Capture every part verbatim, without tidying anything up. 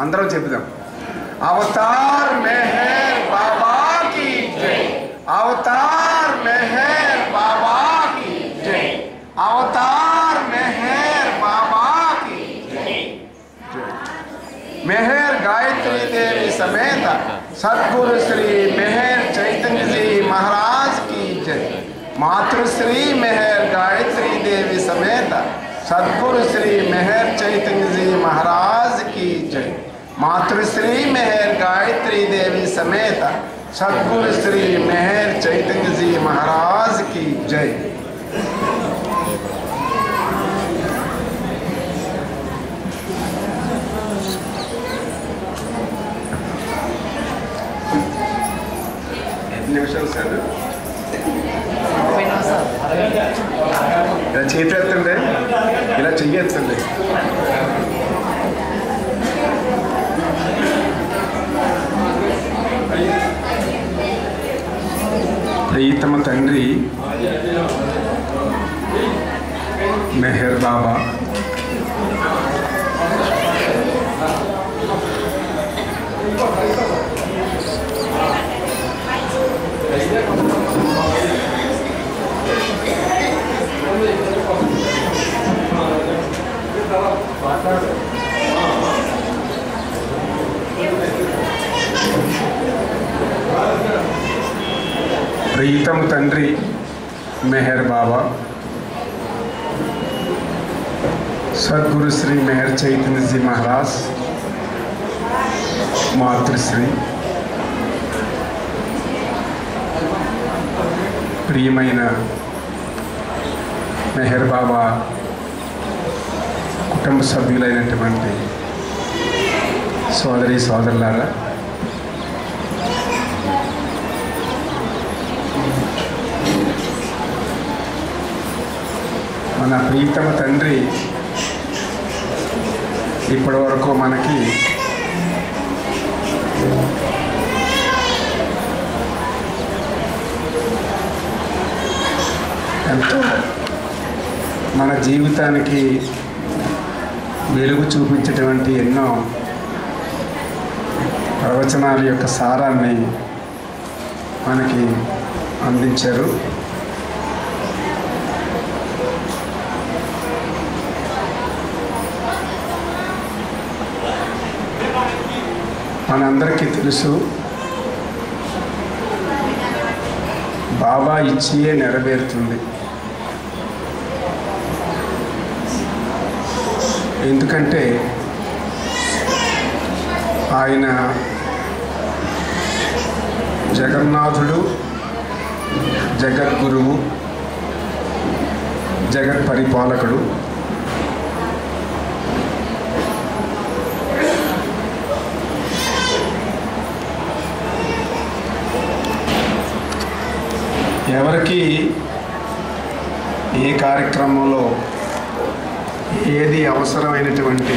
అందరం చెప్దాం. అవతార్ మెహర్ బాబా की जय, अवतार मेहर बाबा की जय, अवतार मेहर बाबा की जय. मेहर गायत्री देवी समेत सद्गुरु श्री मेहर चैतन्य जी महाराज की जय. मातृश्री मेहर गायत्री देवी समेत सद्गुरु श्री मेहर चैतन्य जी महाराज की जय. मातृश्री मेहर गायत्री देवी समेत सद्गुरु श्री मेहर चैतन्य जी महाराज की जय. ఎన్ని నిమిషాలు సార్? ఇలా చేతి ఎత్తండి, ఇలా చెయ్యి ఎత్తండి. ప్రియతమ తండ్రి మెహర్ బాబా ప్రీతం తండ్రి మెహర్ బాబా సద్గురు శ్రీ మెహర్ చైతన్య జీ మహారాజ్ మాతృశ్రీ ప్రియమైన మెహర్ బాబా కుటుంబ సభ్యులైనటువంటి సోదరి సోదరులారా, మన ప్రీతమ తండ్రి ఇప్పటి వరకు మనకి ఎంతో మన జీవితానికి వెలుగు చూపించేటువంటి ఎన్నో ప్రవచనాల యొక్క సారాన్ని మనకి అందించారు. మనందరికీ తెలుసు, బాబా ఇచ్చియే నెరవేరుతుంది. ఎందుకంటే ఆయన జగన్నాథుడు, జగద్గురువు, జగత్ పరిపాలకుడు. ఎవరికి ఏ కార్యక్రమంలో ఏది అవసరమైనటువంటి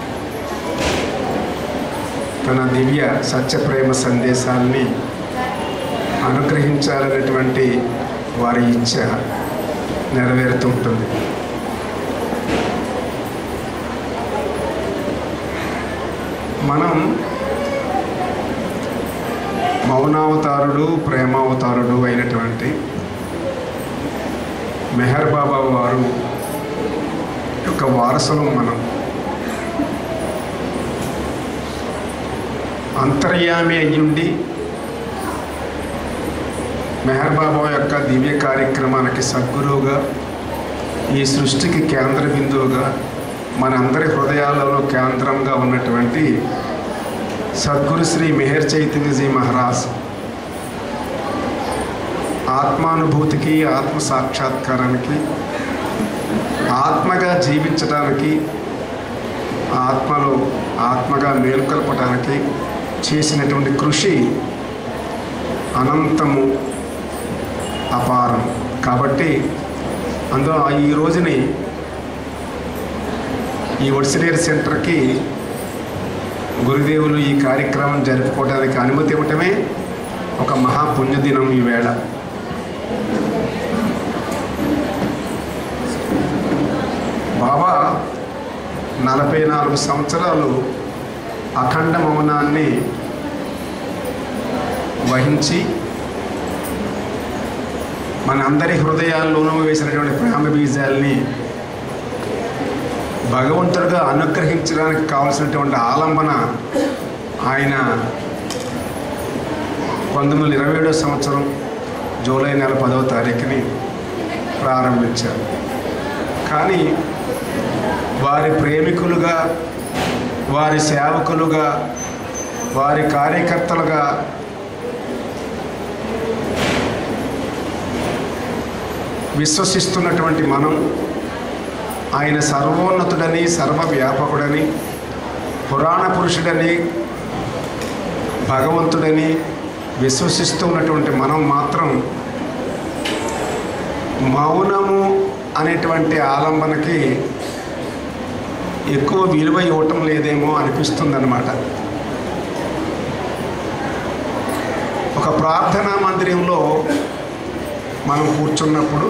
తన దివ్య సత్యప్రేమ సందేశాన్ని అనుగ్రహించాలనేటువంటి వారి ఇచ్చ నెరవేరుతుంటుంది. మనం మౌనావతారుడు, ప్రేమావతారుడు అయినటువంటి మెహర్ బాబా వారు యొక్క వారసులం. మనం అంతర్యామి అయ్యుండి మెహర్ బాబా యొక్క దివ్య కార్యక్రమానికి సద్గురువుగా, ఈ సృష్టికి కేంద్ర బిందువుగా, మనందరి హృదయాలలో కేంద్రంగా ఉన్నటువంటి సద్గురు శ్రీ మెహర్ చైతన్యజీ మహారాజ్ ఆత్మానుభూతికి, ఆత్మ సాక్షాత్కారానికి, ఆత్మగా జీవించడానికి, ఆత్మలో ఆత్మగా మేలుకొల్పడానికి చేసినటువంటి కృషి అనంతము, అపారం. కాబట్టి అందులో ఈ రోజుని ఈ వడిసిలేరు సెంటర్కి గురుదేవులు ఈ కార్యక్రమం జరుపుకోవడానికి అనుమతి ఇవ్వటమే ఒక మహాపుణ్యదినం. ఈవేళ బాబా నలభై నాలుగు సంవత్సరాలు అఖండ మౌనాన్ని వహించి మన అందరి హృదయాల్లోనూ వేసినటువంటి ప్రేమ బీజాల్ని భగవంతుడిగా అనుగ్రహించడానికి కావాల్సినటువంటి ఆలంబన ఆయన పంతొమ్మిది వందల ఇరవై ఏడో సంవత్సరం జూలై నెల పదవ తారీఖుని ప్రారంభించారు. కానీ వారి ప్రేమికులుగా, వారి సేవకులుగా, వారి కార్యకర్తలుగా విశ్వసిస్తున్నటువంటి మనం ఆయన సర్వోన్నతుడని, సర్వవ్యాపకుడని, పురాణ పురుషుడని, భగవంతుడని విశ్వసిస్తూ ఉన్నటువంటి మనం మాత్రం మౌనము అనేటువంటి ఆలంబనకి ఎక్కువ విలువ ఇవ్వటం లేదేమో అనిపిస్తుందన్నమాట. ఒక ప్రార్థనా మందిరంలో మనం కూర్చున్నప్పుడు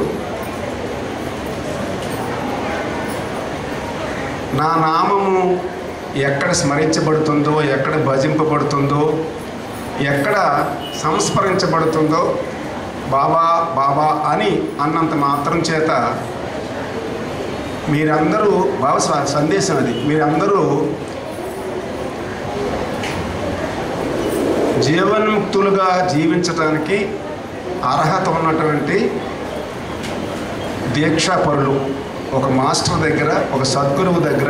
నా నామము ఎక్కడ స్మరించబడుతుందో, ఎక్కడ భజింపబడుతుందో, ఎక్కడ సంస్మరించబడుతుందో బాబా బాబా అని అన్నంత మాత్రం చేత మీరందరూ బాబా సందేశం అది, మీరందరూ జీవన్ముక్తులుగా జీవించటానికి అర్హత ఉన్నటువంటి దీక్షాపరులు. ఒక మాస్టర్ దగ్గర, ఒక సద్గురువు దగ్గర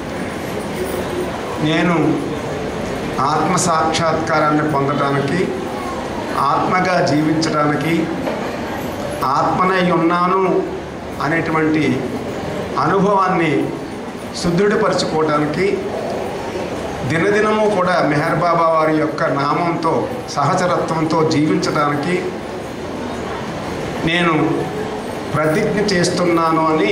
నేను ఆత్మ సాక్షాత్కారాన్ని పొందటానికి, ఆత్మగా జీవించడానికి, ఆత్మనై ఉన్నాను అనేటువంటి అనుభవాన్ని సుదృఢపరచుకోవడానికి, దినదినము కూడా మెహర్ బాబా వారి యొక్క నామంతో, సహచరత్వంతో జీవించడానికి నేను ప్రతిజ్ఞ చేస్తున్నాను అని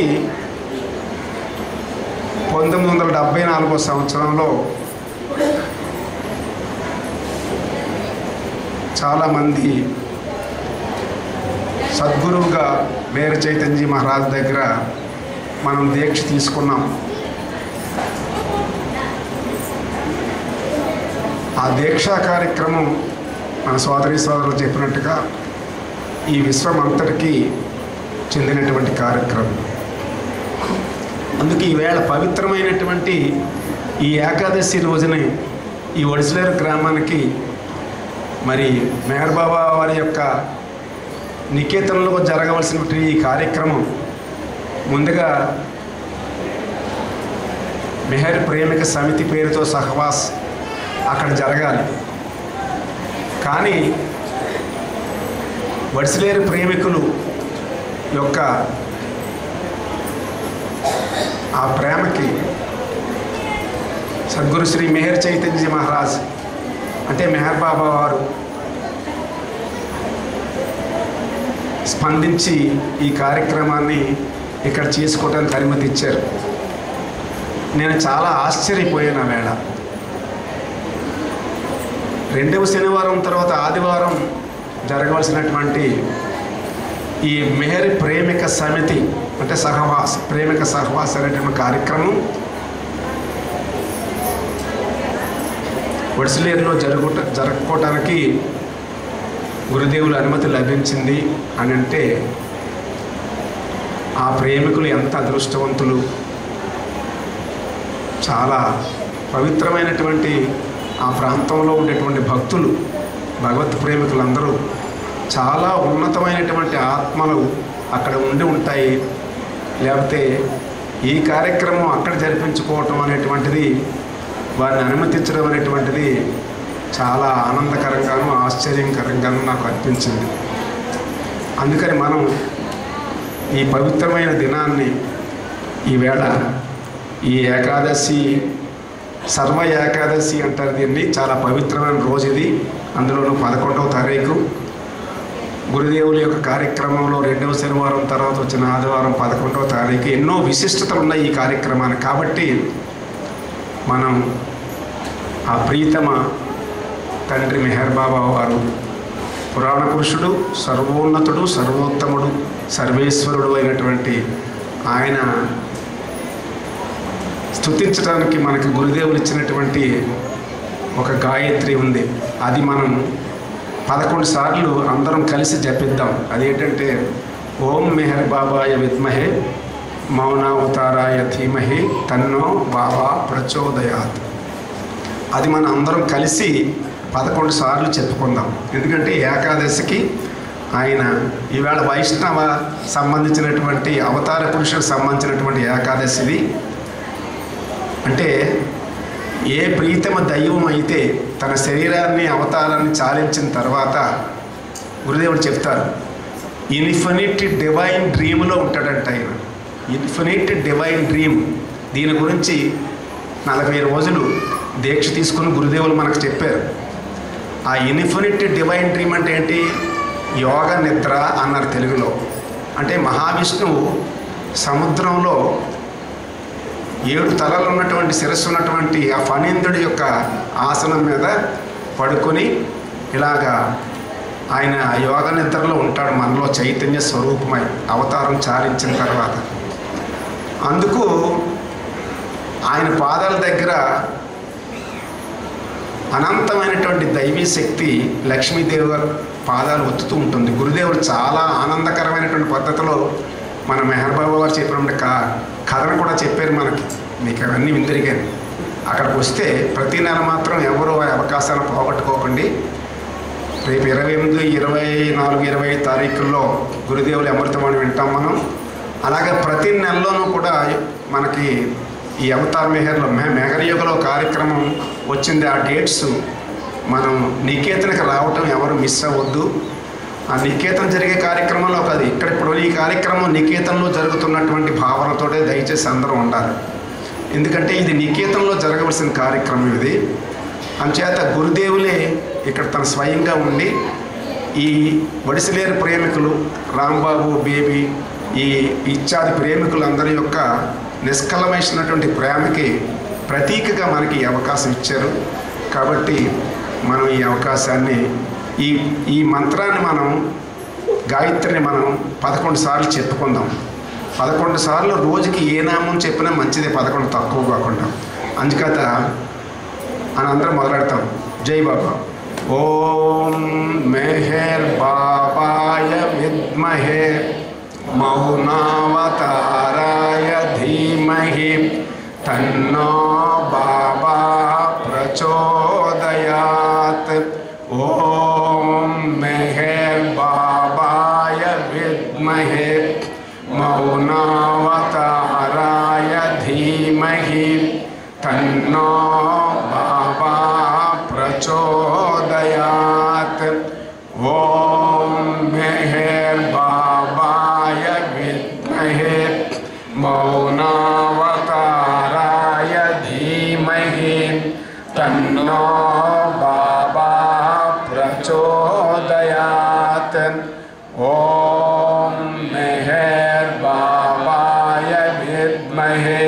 పంతొమ్మిది వందల డెబ్భై నాలుగో సంవత్సరంలో చాలామంది సద్గురువుగా మేర చైతన్యజీ మహారాజ్ దగ్గర మనం దీక్ష తీసుకున్నాం. ఆ దీక్షా కార్యక్రమం మన సోదరీ సోదరులు చెప్పినట్టుగా ఈ విశ్వం అంతటికీ చెందినటువంటి కార్యక్రమం. అందుకే ఈవేళ పవిత్రమైనటువంటి ఈ ఏకాదశి రోజున ఈ వడిసలేరు గ్రామానికి మరి మెహర్ బాబా వారి యొక్క నికేతనంలో జరగవలసినటువంటి ఈ కార్యక్రమం ముందుగా మెహర్ ప్రేమిక సమితి పేరుతో సహవాస్ అక్కడ జరగాలి. కానీ వడిసలేరు ప్రేమికులు యొక్క ఆ ప్రేమకి సద్గురు శ్రీ మెహర్ చైతన్యజీ మహారాజ్ అంటే మెహర్ బాబా వారు స్పందించి ఈ కార్యక్రమాన్ని ఇక్కడ చేసుకోవడానికి అనుమతి ఇచ్చారు. నేను చాలా ఆశ్చర్యపోయాను. వేళ రెండవ శనివారం తర్వాత ఆదివారం జరగవలసినటువంటి ఈ మెహర్ ప్రేమిక సమితి అంటే సహవాస్, ప్రేమిక సహవాస్ అనేటువంటి కార్యక్రమం వడిసలేరులో జరుగు జరుపుకోవటానికి గురుదేవుల అనుమతి లభించింది అని అంటే ఆ ప్రేమికులు ఎంత అదృష్టవంతులు. చాలా పవిత్రమైనటువంటి ఆ ప్రాంతంలో ఉండేటువంటి భక్తులు, భగవత్ ప్రేమికులందరూ చాలా ఉన్నతమైనటువంటి ఆత్మలు అక్కడ ఉండి ఉంటాయి. లేకపోతే ఈ కార్యక్రమం అక్కడ జరిపించుకోవటం అనేటువంటిది, వారిని అనుమతించడం అనేటువంటిది చాలా ఆనందకరంగాను ఆశ్చర్యకరంగాను నాకు అనిపించింది. అందుకని మనం ఈ పవిత్రమైన దినాన్ని ఈవేళ ఈ ఏకాదశి, సర్వ ఏకాదశి అంటారు దీన్ని, చాలా పవిత్రమైన రోజు ఇది. అందులోనూ పదకొండవ తారీఖు గురుదేవుల యొక్క కార్యక్రమంలో రెండవ శనివారం తర్వాత వచ్చిన ఆదివారం పదకొండవ తారీఖు ఎన్నో విశిష్టతలు ఉన్నాయి ఈ కార్యక్రమానికి. కాబట్టి మనం ఆ ప్రీతమ తండ్రి మెహర్ బాబా వారు పురాణ పురుషుడు, సర్వోన్నతుడు, సర్వోత్తముడు, సర్వేశ్వరుడు అయినటువంటి ఆయన స్తుతించడానికి మనకి గురుదేవులు ఇచ్చినటువంటి ఒక గాయత్రి ఉంది. అది మనం పదకొండు సార్లు అందరం కలిసి జపిద్దాం. అదేంటంటే ఓం మెహర్ బాబాయ విద్మహే మౌనావతారాయ ధీమహి తన్నో బాబా ప్రచోదయాత్. అది మనం అందరం కలిసి పదకొండు సార్లు చెప్పుకుందాం. ఎందుకంటే ఏకాదశికి ఆయన ఈవేళ వైష్ణవ సంబంధించినటువంటి అవతార పురుషులకు సంబంధించినటువంటి ఏకాదశిది. అంటే ఏ ప్రీతమ దైవం అయితే తన శరీరాన్ని అవతారాన్ని చాలించిన తర్వాత గురుదేవుడు చెప్తారు ఇన్ఫినిట్ డివైన్ డ్రీమ్లో ఉంటాడంట ఆయన. Infinite divine dream. దీని గురించి నలభై రోజులు దీక్ష తీసుకుని గురుదేవులు మనకు చెప్పారు. ఆ ఇన్ఫినిట్ డివైన్ డ్రీమ్ అంటే ఏంటి? యోగ నిద్ర అన్నారు తెలుగులో. అంటే మహావిష్ణువు సముద్రంలో ఏడు తలలు ఉన్నటువంటి శిరస్సు ఉన్నటువంటి ఆ ఫణీంద్రుడి యొక్క ఆసనం మీద పడుకొని ఇలాగా ఆయన యోగ నిద్రలో ఉంటాడు, మనలో చైతన్య స్వరూపమై అవతారం చాలించిన తర్వాత. అందుకు ఆయన పాదాల దగ్గర అనంతమైనటువంటి దైవీ శక్తి లక్ష్మీదేవి పాదాలు ఒత్తుతూ ఉంటుంది. గురుదేవుడు చాలా ఆనందకరమైనటువంటి పద్ధతిలో మన మెహర్ బాబా గారు చెప్పినటువంటి కా కథను కూడా చెప్పారు మనకి. మీకు అవన్నీ విందరిగాను. అక్కడికి వస్తే ప్రతి నెల మాత్రం ఎవరు ఆ అవకాశాలు పోగొట్టుకోకండి. రేపు ఇరవై ఎనిమిది ఇరవై నాలుగు ఇరవై తారీఖుల్లో గురుదేవులు అమృతవాణి వింటాం మనం. అలాగే ప్రతి నెలలోనూ కూడా మనకి ఈ అవతార్ మెహర్లో మె మెహర్యోగలో కార్యక్రమం వచ్చింది. ఆ డేట్స్ మనం నికేతనకి రావటం ఎవరు మిస్ అవ్వద్దు. ఆ నికేతన జరిగే కార్యక్రమంలో కాదు, ఇక్కడ ఇప్పుడు ఈ కార్యక్రమం నికేతనలో జరుగుతున్నటువంటి భావనతోటే దయచేసి అందరూ ఉండాలి. ఎందుకంటే ఇది నికేతనలో జరగవలసిన కార్యక్రమం ఇది. అంచేత గురుదేవులే ఇక్కడ తన స్వయంగా ఉండి ఈ వడిసలేరు ప్రేమికులు రాంబాబు బేబీ ఈ ఇత్యాది ప్రేమికులందరి యొక్క నిష్కలమైనటువంటి ప్రేమకి ప్రతీకగా మనకి ఈ అవకాశం ఇచ్చారు. కాబట్టి మనం ఈ అవకాశాన్ని ఈ ఈ మంత్రాన్ని మనం గాయత్రిని మనం పదకొండు సార్లు చెప్పుకుందాం. పదకొండు సార్లు రోజుకి ఏ నామం చెప్పినా మంచిదే, పదకొండు తక్కువ కాకుండా. అందుకత అని అందరం మొదలెడతాం. జై బాబా. ఓం మెహర్ బాబాయ విద్మహే మౌనావతారాయ ధీమహి తన్నో బాబా ప్రచోదయాత్. ఓం మెహర్ బాబాయ విద్మహే మౌనావతారాయ ధీమహి తన్నో బాబా ప్రచోదయాత్. ఓం మెహర్ బాబాయ విద్మహే మౌనావతారాయ ధీమహి తన్నో బాబా ప్రచోదయాత్. ఓం మెహర్ బాబాయ విద్మహే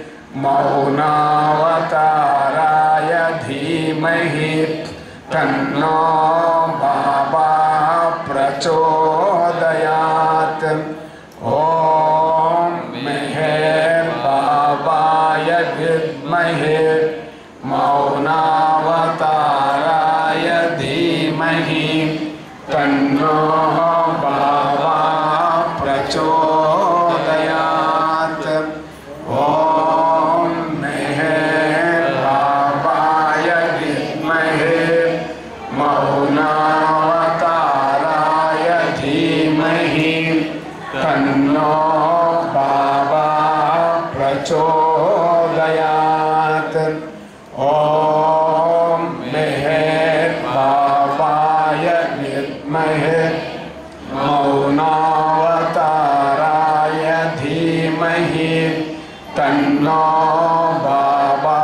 మౌనావతారాయ ధీమహి తన్నో బాబా ప్రచోదయాత్. ఓం మెహర్ బాబాయ విద్మహే మౌనావతారాయ ధీమహి తన్నో బాబా ప్రచోదయాత్. ఓం మెహర్ బాబాయ విద్మహే మౌనావతారాయ ధీమహి తన్నో బాబా ప్రచోదయాత్. ఓం మెహర్ బాబాయ విద్మహే మౌనావతారాయ ధీమహి తన్నో బాబా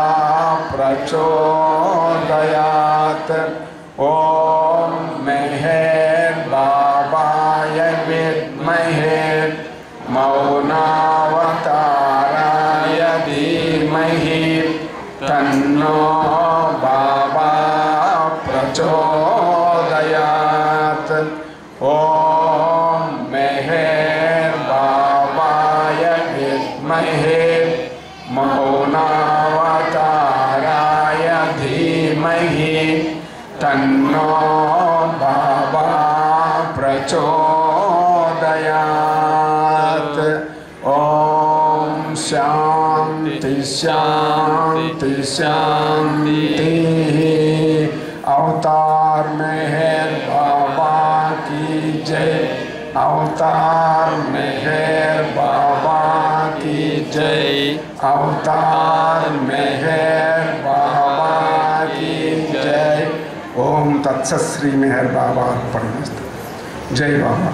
ప్రచోదయాత్. ఓం మెహర్ బాబాయ విద్మహే మౌనావతారాయ ధీమహి తన్నో బాబా ప్రచోదయాత్. ఓం మెహర్ బాబాయ విద్మహే మౌనావతారాయ ధీమహి बाबा प्रचोदयात्। ओम शांति शांति शांति। अवतार मेहर बाबा की जय। अवतार मेहर बाबा की जय। अवतार मेहर बाबा की जय। ओम तत्सत। श्री मेहर बाबा अर्पणमस्तु। जय बाबा।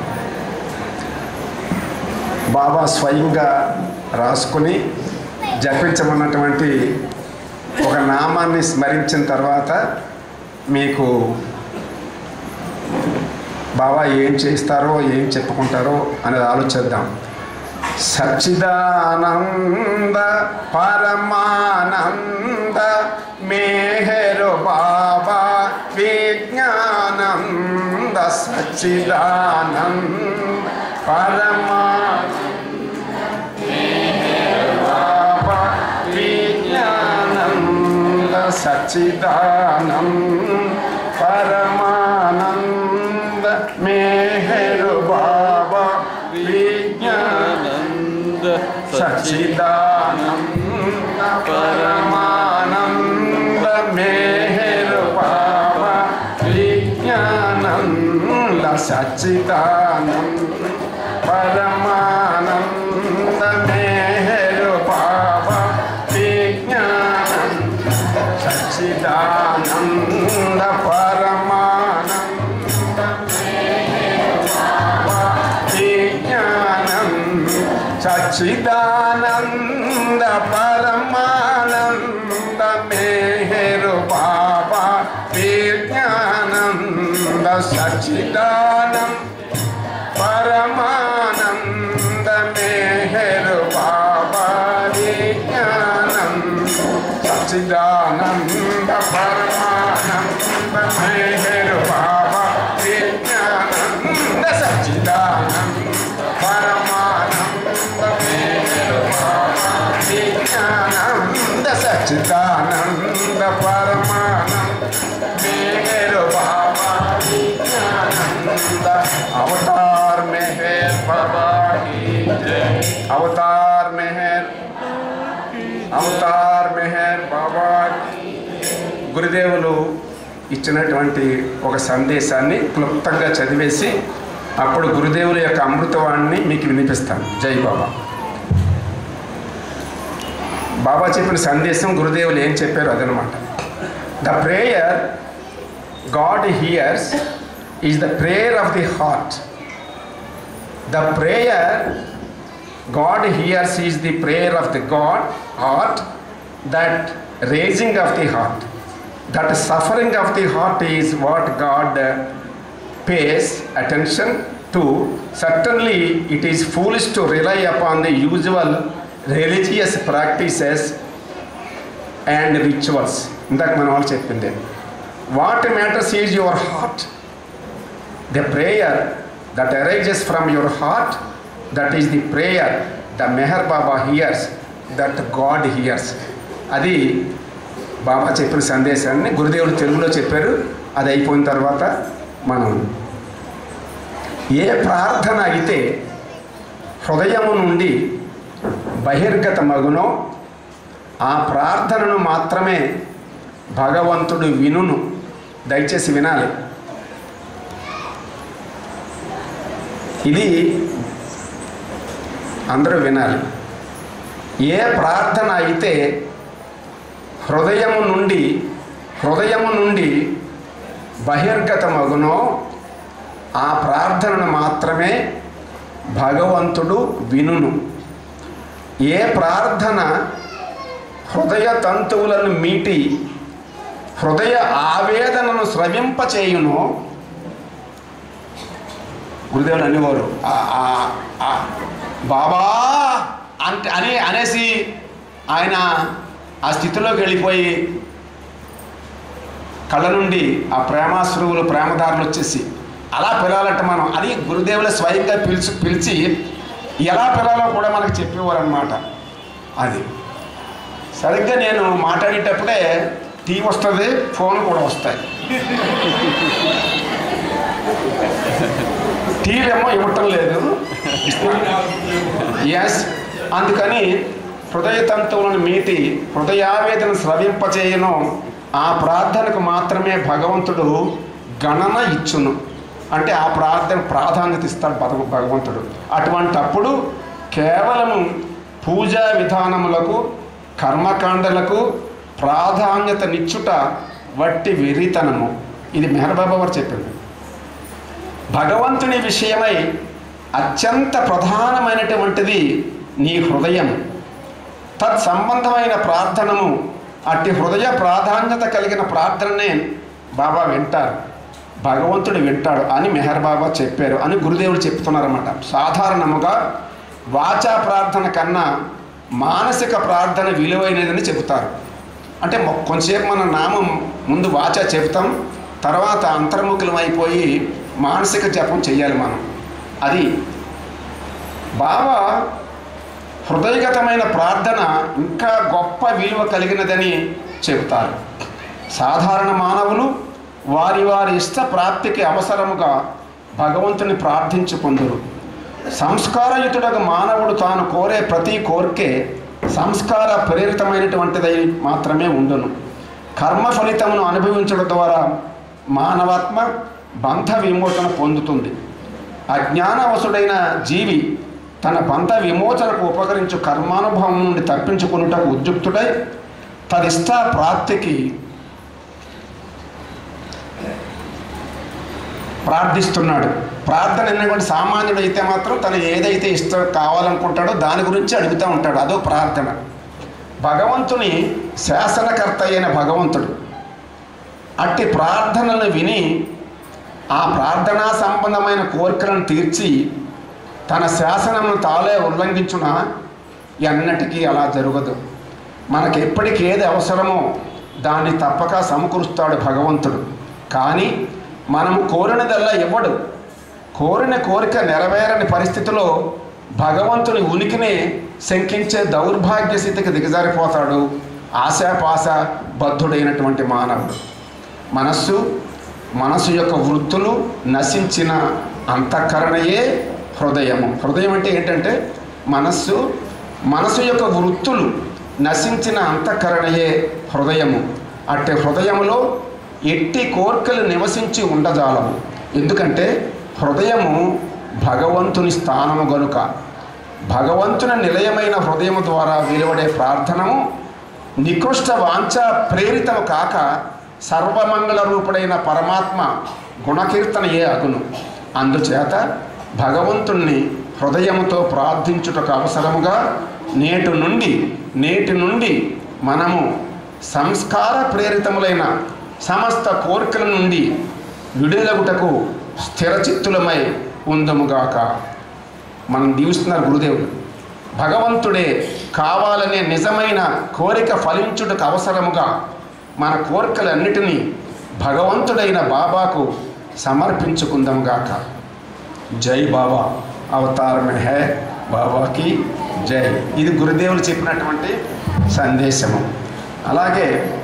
బాబా స్వయంగా రాసుకుని జపించమన్నటువంటి ఒక నామాన్ని స్మరించిన తర్వాత మీకు బాబా ఏం చేస్తారో ఏం చెప్పుకుంటారో అనేది ఆలోచిద్దాం. సచ్చిదానంద పరమానంద మేహరు బాబా విజ్ఞానంద సచ్చిదానంద పరమానంద బాబా విజ్ఞానంద సచ్చిదానంద పరమానంద మేహరు బాబా విజ్ఞానంద సచ్చిదానంద పరమానంద మేహరు బాబా విజ్ఞానంద సచ్చిదానంద పరమానంద మేహరు బాబా విజ్ఞానంద సచ్చిదానంద పరమానంద మేహరు బాబా విజ్ఞానంద సచ్చిదానంద పరమానంద మేహరు బాబా విజ్ఞానంద సచ్చిదానంద పరమానంద మేహరు బాబా విజ్ఞానంద సచ్చిదానంద పరమానంద మేహరు బాబా విజ్ఞానంద సచ్చిదానంద పరమానంద మేహరు బాబా విజ్ఞానంద సచ్చిదానంద పరమానంద మేహరు బాబా విజ్ఞానంద. अवतार मेहर बाबा की जय। अवतार मेहर अवतार मेहर बाबा की। గురుదేవులు ఇచ్చినటువంటి ఒక సందేశాన్ని క్లుప్తంగా చదివేసి అప్పుడు గురుదేవుల యొక్క అమృతవాణిని మీకు వినిపిస్తాను. జై బాబా. బాబా చెప్పిన సందేశం గురుదేవులు ఏం చెప్పారు అదనమాట. The prayer God hears is the prayer of the heart. The prayer God hears is the prayer of the God heart, that raising of the heart, that suffering of the heart is what God pays attention to. Certainly it is foolish to rely upon the usual religious practices and rituals. ఇందాక మనం వాళ్ళు చెప్పింది. What matters is your heart. The prayer that arises from your heart, that is the prayer the Meher Baba hears, that God hears. అది బాబా చెప్పిన సందేశాన్ని గురుదేవులు తెలుగులో చెప్పారు. అది అయిపోయిన తర్వాత మనం ఏ ప్రార్థన అయితే హృదయము నుండి బహిర్గత మగునో ఆ ప్రార్థనను మాత్రమే భగవంతుడు వినును. దయచేసి వినాలి. ఇది అందరూ వినాలి. ఏ ప్రార్థన అయితే హృదయము నుండి హృదయము నుండి బహిర్గతమగునో ఆ ప్రార్థనను మాత్రమే భగవంతుడు వినును. ఏ ప్రార్థన హృదయ తంతువులను మీటి హృదయ ఆవేదనను స్రవింపచేయునో, గురుదేవులు అనేవారు బాబా అంటే అని అనేసి ఆయన ఆ స్థితిలోకి వెళ్ళిపోయి కళ్ళ నుండి ఆ ప్రేమాశ్రువులు ప్రేమదారులు వచ్చేసి అలా పిలవాలంటే మనం అది గురుదేవుల స్వయంగా పిలిచి పిలిచి ఎలా పిలవాలో కూడా మనకు చెప్పేవారు అన్నమాట. అది సరిగ్గా నేను మాట్లాడేటప్పుడే టీవీ వస్తుంది, ఫోన్ కూడా వస్తాయి. టీలేమో ఇవ్వటం లేదు. ఎస్, అందుకని హృదయ తంతువులను మీటి హృదయావేదన స్రవింపచేయను ఆ ప్రార్థనకు మాత్రమే భగవంతుడు గణన ఇచ్చును. అంటే ఆ ప్రార్థన ప్రాధాన్యత ఇస్తాడు భగ భగవంతుడు అటువంటప్పుడు కేవలం పూజా విధానములకు కర్మకాండలకు ప్రాధాన్యత నిచ్చుట వట్టి వెర్రితనము. ఇది మెహర్ బాబా వారు చెప్పింది. భగవంతుని విషయమై అత్యంత ప్రధానమైనటువంటిది నీ హృదయం. తత్సంబంధమైన ప్రార్థనము అట్టి హృదయ ప్రాధాన్యత కలిగిన ప్రార్థననే బాబా వింటారు, భగవంతుడు వింటాడు అని మెహర్ బాబా చెప్పారు అని గురుదేవులు చెప్తున్నారన్నమాట. సాధారణముగా వాచా ప్రార్థన కన్నా మానసిక ప్రార్థన విలువైనదని చెబుతారు. అంటే కొంచెంసేపు మన నామం ముందు వాచా చెబుతాం, తర్వాత అంతర్ముఖులం అయిపోయి మానసిక జపం చెయ్యాలి మనం. అది బాబా హృదయగతమైన ప్రార్థన ఇంకా గొప్ప విలువ కలిగినదని చెబుతారు. సాధారణ మానవులు వారి వారి ఇష్ట ప్రాప్తికి అవసరముగా భగవంతుని ప్రార్థించుకుందురు. సంస్కారయుతుడకు మానవుడు తాను కోరే ప్రతి కోరికే సంస్కార ప్రేరితమైనటువంటిదై మాత్రమే ఉండును. కర్మ ఫలితమును అనుభవించడం ద్వారా మానవాత్మ బంధ విమోచన పొందుతుంది. అజ్ఞానవశుడైన జీవి తన బంధ విమోచనకు ఉపకరించు కర్మానుభవం నుండి తప్పించుకున్నటకు ఉద్యుక్తుడై తదిష్ట ప్రాప్తికి ప్రార్థిస్తున్నాడు. ప్రార్థన ఎందుకంటే సామాన్యుడు అయితే మాత్రం తను ఏదైతే ఇష్టం కావాలనుకుంటాడో దాని గురించి అడుగుతూ ఉంటాడు, అదో ప్రార్థన. భగవంతుని శాసనకర్త అయిన భగవంతుడు అట్టి ప్రార్థనలను విని ఆ ప్రార్థనా సంబంధమైన కోరికలను తీర్చి తన శాసనమును తాలే ఉల్లంఘించున ఎన్నటికీ అలా జరగదు. మనకు ఎప్పటికి ఏది అవసరమో దాన్ని తప్పక సమకూరుస్తాడు భగవంతుడు. కానీ మనము కోరినదల్లా ఇవ్వడు. కోరిన కోరిక నెరవేరని పరిస్థితిలో భగవంతుని ఉనికినే శంకించే దౌర్భాగ్య స్థితికి దిగజారిపోతాడు ఆశాపాశ బద్ధుడైనటువంటి మానవుడు. మనస్సు మనసు యొక్క వృత్తులు నశించిన అంతఃకరణయే హృదయము. హృదయం అంటే ఏంటంటే మనస్సు మనసు యొక్క వృత్తులు నశించిన అంతఃకరణయే హృదయము. అట్టి హృదయములో ఎట్టి కోర్కెలు నివసించి ఉండజాలము. ఎందుకంటే హృదయము భగవంతుని స్థానము గనుక. భగవంతుని నిలయమైన హృదయము ద్వారా వెలువడే ప్రార్థనము నికృష్ట వాంఛ ప్రేరితము కాక సర్వమంగళ రూపుడైన పరమాత్మ గుణకీర్తనయే అగును. అందుచేత భగవంతుణ్ణి హృదయముతో ప్రార్థించుటకు అవసరముగా నేటి నుండి నేటి నుండి మనము సంస్కార ప్రేరితములైన సమస్త కోరికల నుండి విడుదలగుటకు స్థిరచిత్తులమై ఉందముగాక. మనం దీవిస్తున్నారు గురుదేవుడు. భగవంతుడే కావాలనే నిజమైన కోరిక ఫలించుటకు అవసరముగా మన కోరికలన్నిటినీ భగవంతుడైన బాబాకు సమర్పించుకుందాముగాక. జై బాబా, అవతారమే హై బాబాకి జై. ఇది గురుదేవులు చెప్పినటువంటి సందేశము. అలాగే